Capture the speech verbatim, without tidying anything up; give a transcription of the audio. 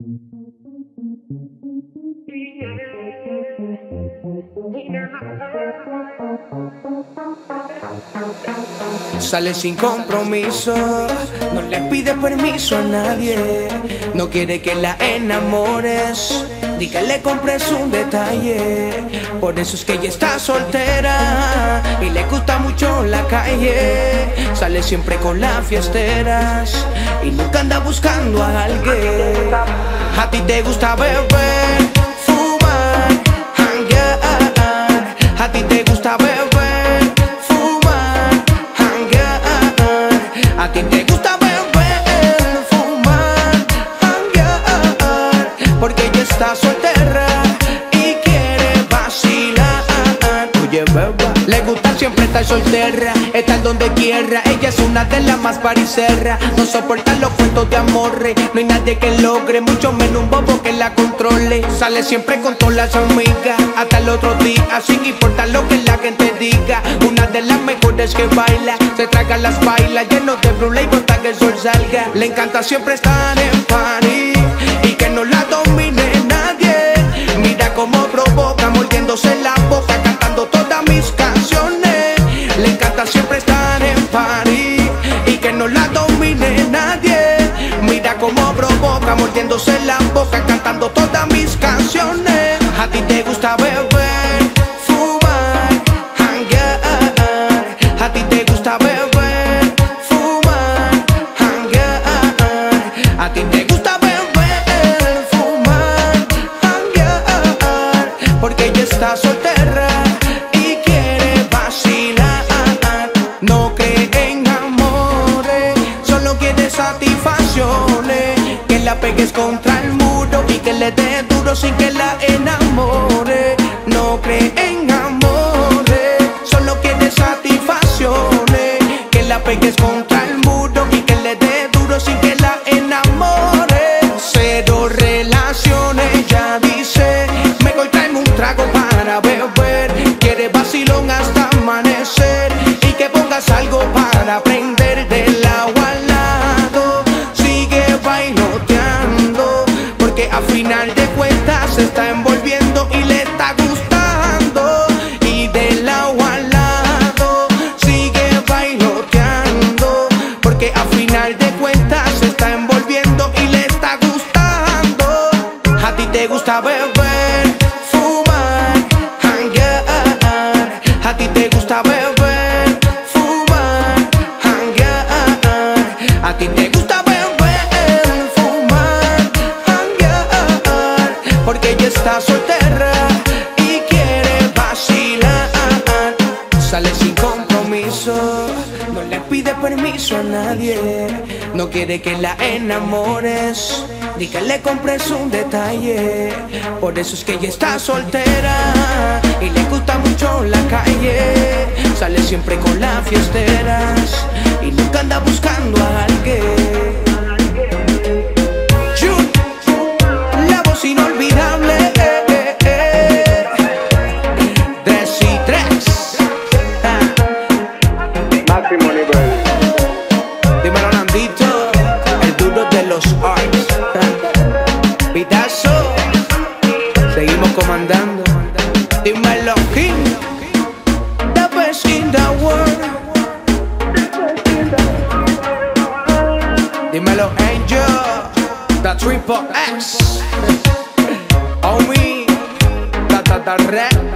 Sale sin compromiso, no le pide permiso a nadie, no quiere que la enamores, ni que le compres un detalle. Por eso es que ella está soltera y le gusta mucho la calle. Sale siempre con las fiesteras y nunca anda buscando a alguien. A ti te gusta beber, fumar, janguear. A ti te gusta beber, fumar, janguear. A ti te gusta beber, fumar, janguear. Porque ella está soltera y quiere vacilar. Oye, beba, le gusta siempre estar soltera, estar donde quiera. Ella es una de las más paricerras, no soporta los cuentos de amores. No hay nadie que logre, mucho menos un bobo que la controle. Sale siempre con todas las amigas, hasta el otro día, sin importar lo que la gente diga. Una de las mejores que baila, se traga las bailas, lleno de brula y bota que el sol salga. Le encanta siempre estar en París y que no la domine nadie. Mira cómo provoca, mordiéndose la boca, cantando todas mis canciones. Le encanta siempre estar en París y que no la domine nadie. Mira cómo provoca, mordiéndose la boca, cantando todas mis canciones. A ti te gusta beber, fumar, janguear. A ti te gusta beber, fumar, janguear. A ti te gusta beber, fumar, janguear. Porque ella está soltera y quiere vacilar. No cree en amores, solo quiere satisfacciones. Que la pegues contra el muro y que le dé duro sin que la enamore. No cree en amores, solo quiere satisfacciones. Que la pegues contra el muro y que le dé duro sin que la enamore. Cero relaciones, ya dice, mejor tráeme un trago para beber. Quiere vacilón hasta amanecer y que pongas algo para prender del agua al lado. Sigue bailoteando porque a final de cuentas se está envolviendo y le está gustando. Y del agua al lado sigue bailoteando porque a final de cuentas se está envolviendo y le está gustando. A ti te gusta beber, fumar, janguear. A ti te gusta beber, fumar, janguear. A ti te gusta beber, fumar, janguear. Porque ella está soltera y quiere vacilar. Sale sin compromiso, no le pide permiso a nadie, no quiere que la enamores, ni que le compres un detalle. Por eso es que ella está soltera y le gusta mucho la calle. Sale siempre con las fiesteras y nunca anda buscando a alguien. Jun, la voz inolvidable, eh, eh, eh. Desi tres, Máximo nivel. dímelo Nandito, el duro de los arts. Vidazo, seguimos comandando. Dímelo King, the best in the world. Dímelo Angel, the triple X. Homie, ta ta ta red.